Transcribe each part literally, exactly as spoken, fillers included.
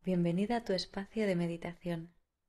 Bienvenida a tu espacio de meditación.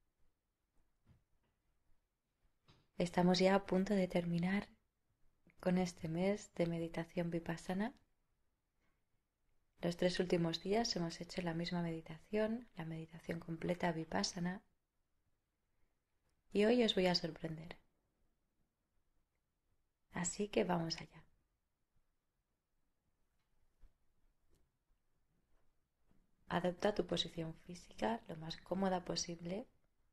Estamos ya a punto de terminar con este mes de meditación vipassana. Los tres últimos días hemos hecho la misma meditación, la meditación completa vipassana, y hoy os voy a sorprender. Así que vamos allá. Adopta tu posición física lo más cómoda posible,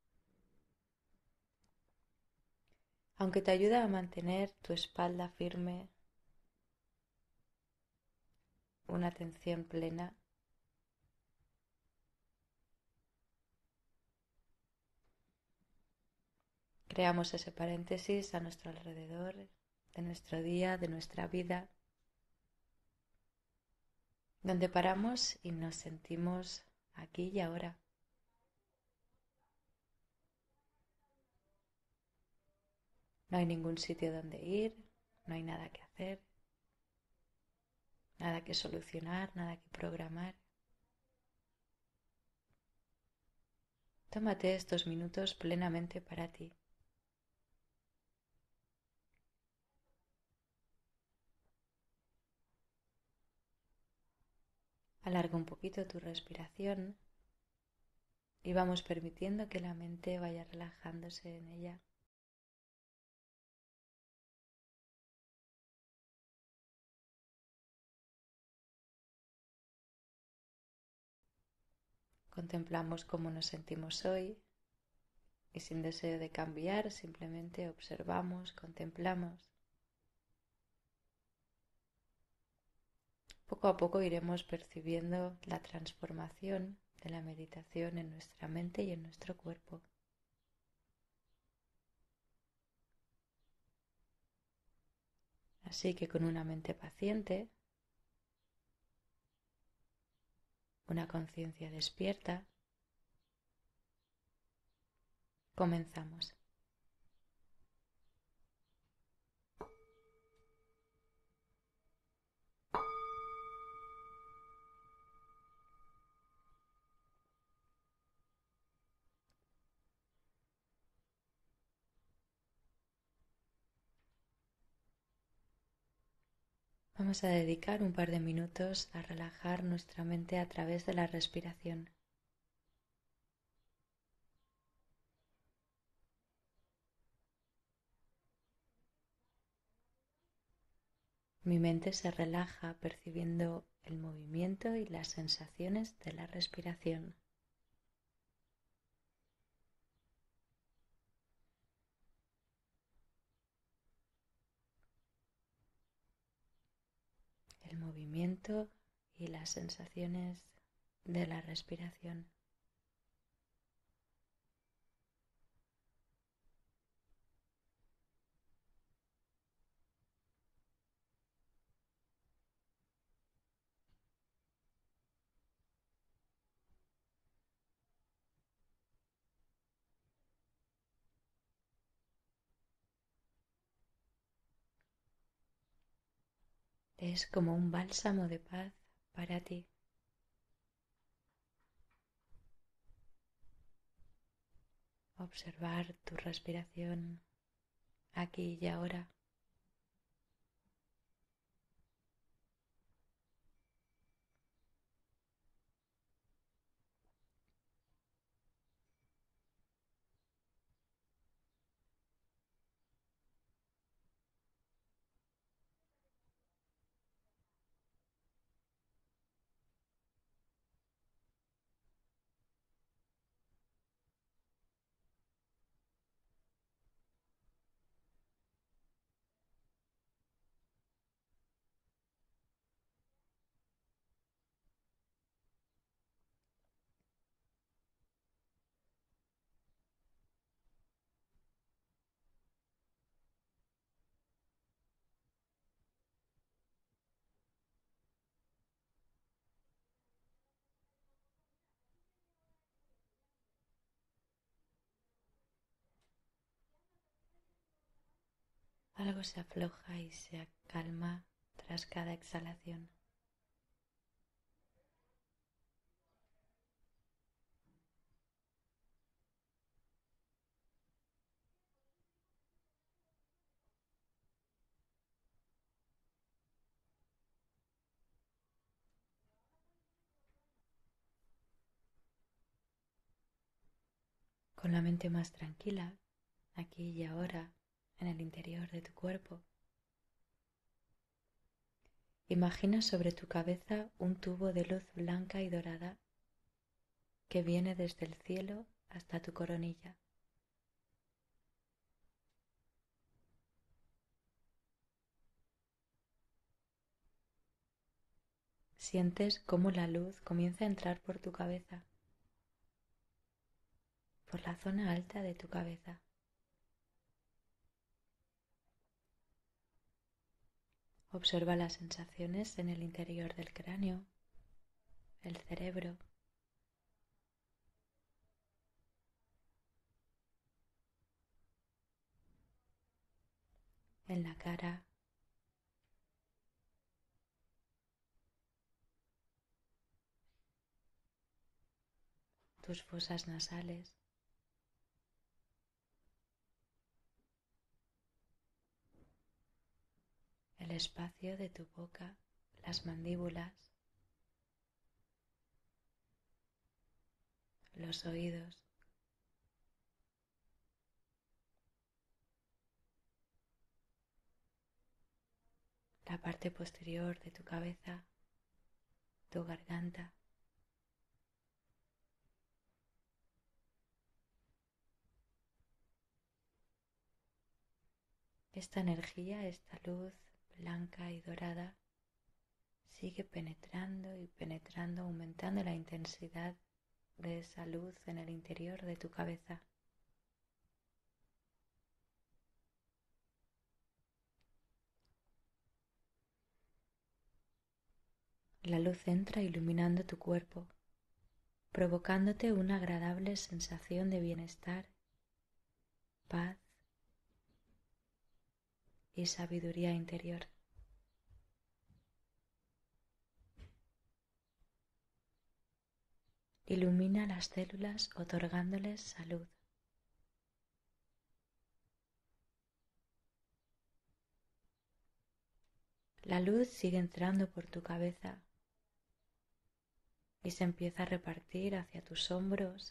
aunque te ayuda a mantener tu espalda firme, una atención plena. Creamos ese paréntesis a nuestro alrededor, de nuestro día, de nuestra vida, donde paramos y nos sentimos aquí y ahora. No hay ningún sitio donde ir, no hay nada que hacer, nada que solucionar, nada que programar. Tómate estos minutos plenamente para ti. Alarga un poquito tu respiración y vamos permitiendo que la mente vaya relajándose en ella. Contemplamos cómo nos sentimos hoy y sin deseo de cambiar, simplemente observamos, contemplamos. Poco a poco iremos percibiendo la transformación de la meditación en nuestra mente y en nuestro cuerpo. Así que con una mente paciente, una conciencia despierta, comenzamos. Vamos a dedicar un par de minutos a relajar nuestra mente a través de la respiración. Mi mente se relaja percibiendo el movimiento y las sensaciones de la respiración. El movimiento y las sensaciones de la respiración. Es como un bálsamo de paz para ti. Observar tu respiración aquí y ahora. Algo se afloja y se calma tras cada exhalación. con la mente más tranquila, aquí y ahora, en el interior de tu cuerpo. Imagina sobre tu cabeza un tubo de luz blanca y dorada que viene desde el cielo hasta tu coronilla. Sientes cómo la luz comienza a entrar por tu cabeza, por la zona alta de tu cabeza. Observa las sensaciones en el interior del cráneo, el cerebro, en la cara, tus fosas nasales, el espacio de tu boca, las mandíbulas, los oídos, la parte posterior de tu cabeza, tu garganta. Esta energía, esta luz blanca y dorada sigue penetrando y penetrando, aumentando la intensidad de esa luz en el interior de tu cabeza. La luz entra iluminando tu cuerpo, provocándote una agradable sensación de bienestar, paz y sabiduría interior. Ilumina las células otorgándoles salud. La luz sigue entrando por tu cabeza y se empieza a repartir hacia tus hombros,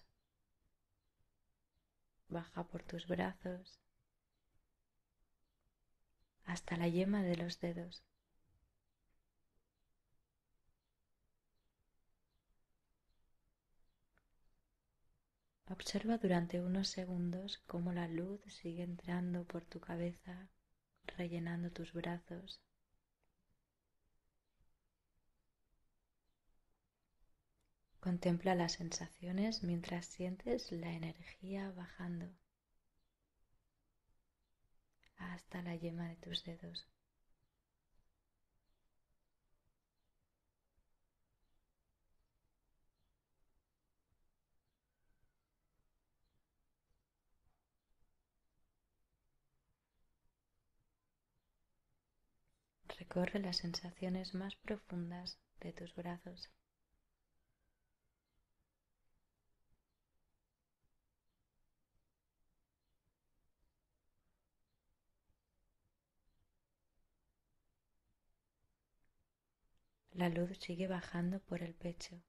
baja por tus brazos, hasta la yema de los dedos. Observa durante unos segundos cómo la luz sigue entrando por tu cabeza, rellenando tus brazos. Contempla las sensaciones mientras sientes la energía bajando hasta la yema de tus dedos. Recorre las sensaciones más profundas de tus brazos. La luz sigue bajando por el pecho.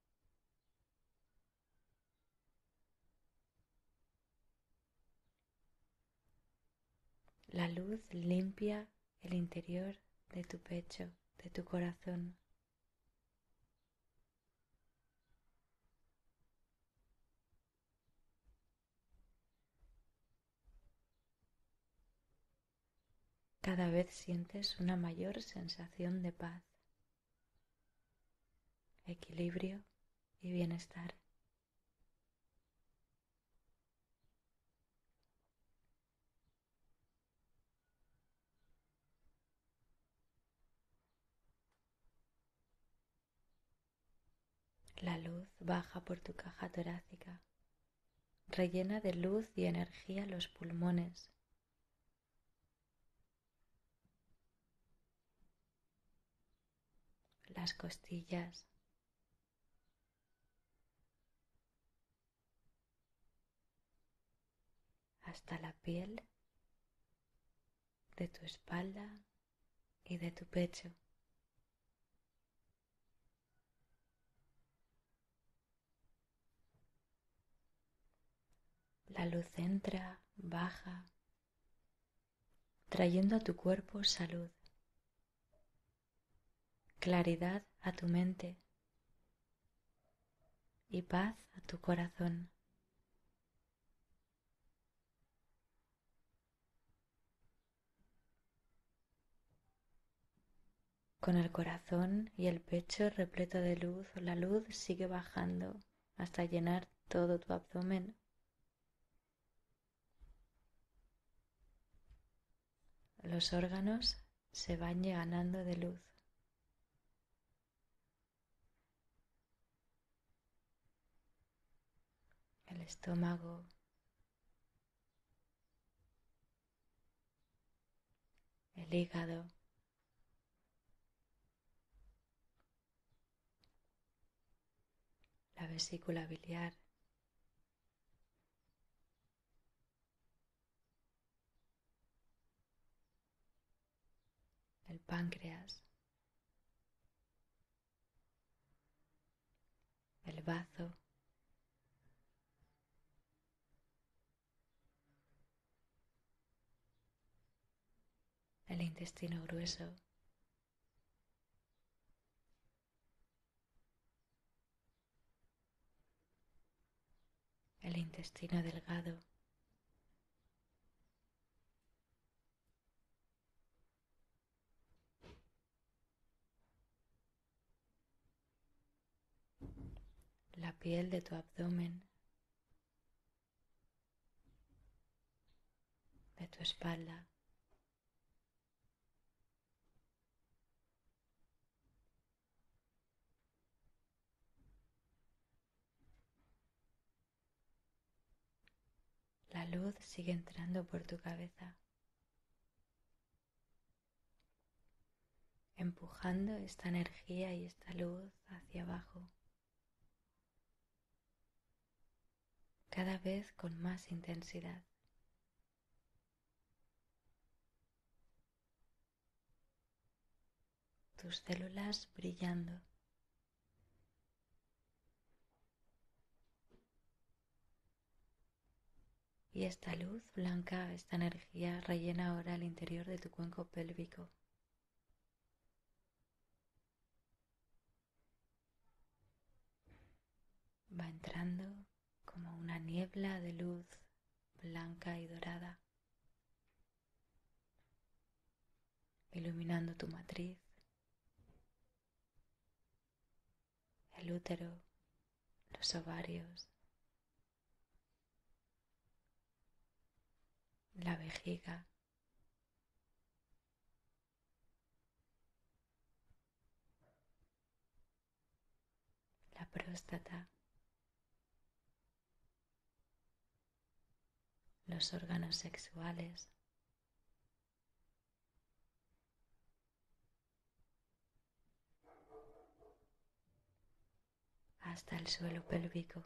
La luz limpia el interior de tu pecho, de tu corazón. Cada vez sientes una mayor sensación de paz, equilibrio y bienestar. La luz baja por tu caja torácica, rellena de luz y energía los pulmones, las costillas, hasta la piel de tu espalda y de tu pecho. La luz entra, baja, trayendo a tu cuerpo salud, claridad a tu mente y paz a tu corazón. Con el corazón y el pecho repleto de luz, la luz sigue bajando hasta llenar todo tu abdomen. Los órganos se van llenando de luz. El estómago, el hígado, la vesícula biliar, el páncreas, el bazo, el intestino grueso, el intestino delgado, la piel de tu abdomen, de tu espalda, la luz sigue entrando por tu cabeza, empujando esta energía y esta luz hacia abajo, cada vez con más intensidad. Tus células brillando. Y esta luz blanca, esta energía rellena ahora el interior de tu cuenco pélvico. Va entrando como una niebla de luz blanca y dorada, iluminando tu matriz, el útero, los ovarios, la vejiga, la próstata, los órganos sexuales, hasta el suelo pélvico.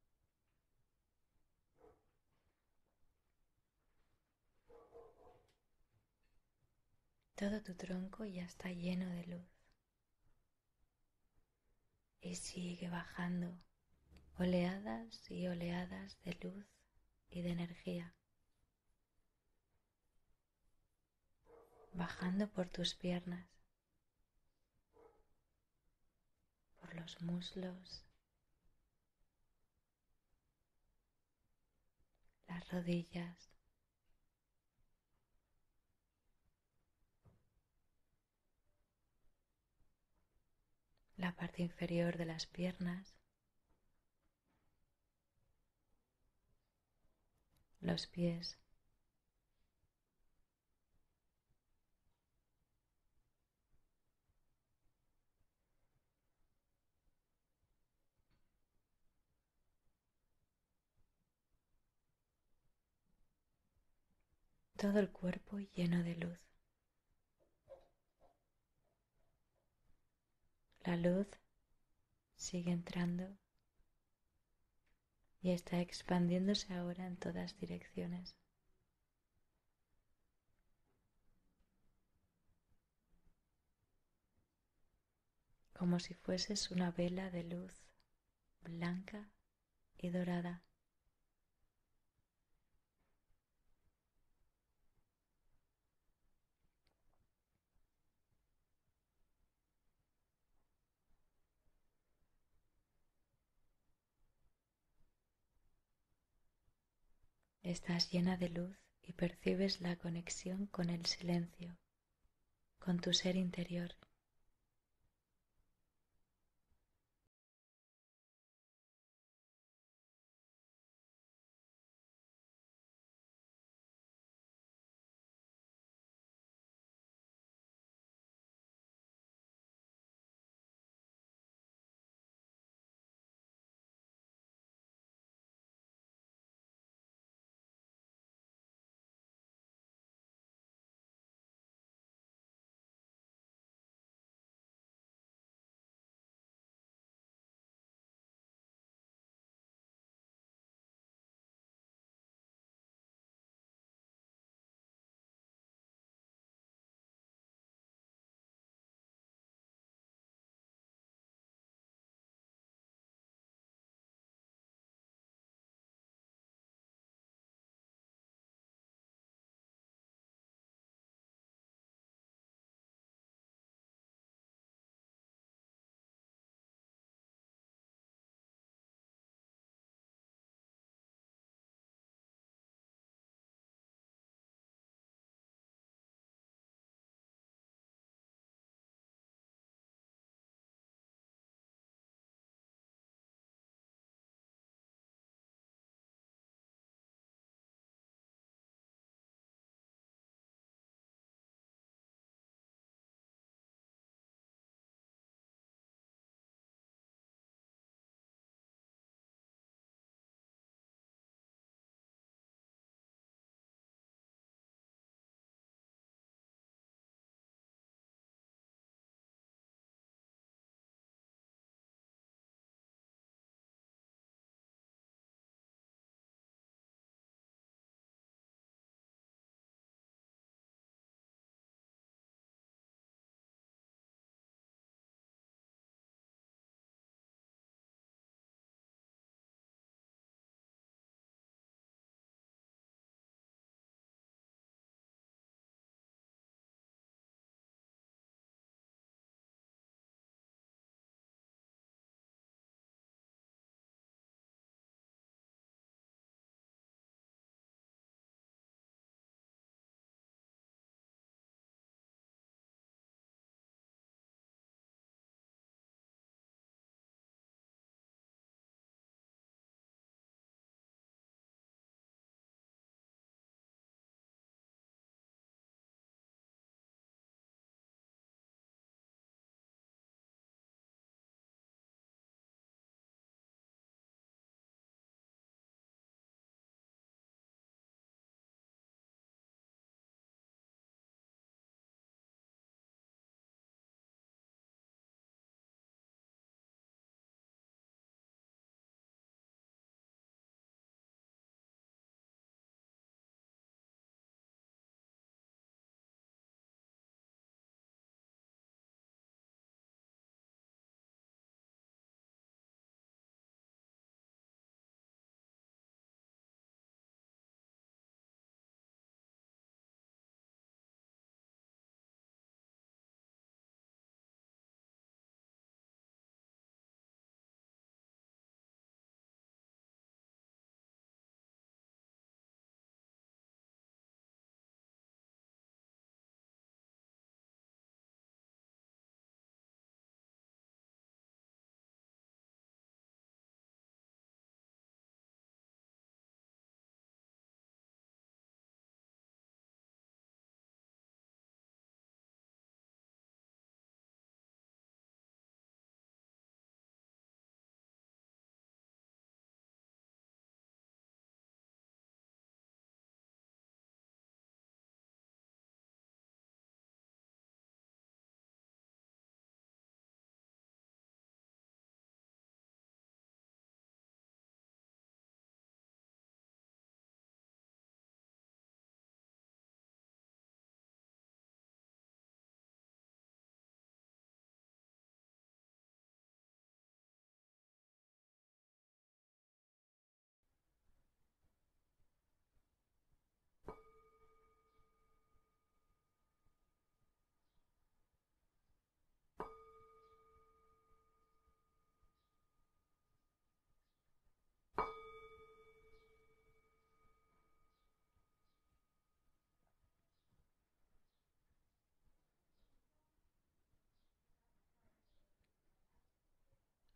Todo tu tronco ya está lleno de luz y sigue bajando oleadas y oleadas de luz y de energía, bajando por tus piernas, por los muslos, las rodillas, la parte inferior de las piernas, los pies, todo el cuerpo lleno de luz. La luz sigue entrando y está expandiéndose ahora en todas direcciones. Como si fueses una vela de luz blanca y dorada. Estás llena de luz y percibes la conexión con el silencio, con tu ser interior.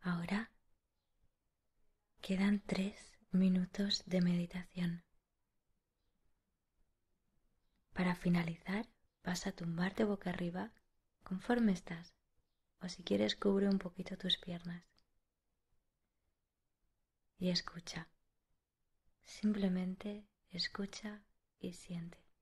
Ahora quedan tres minutos de meditación. Para finalizar, vas a tumbarte boca arriba conforme estás, o si quieres cubre un poquito tus piernas. Y escucha, simplemente escucha y siente.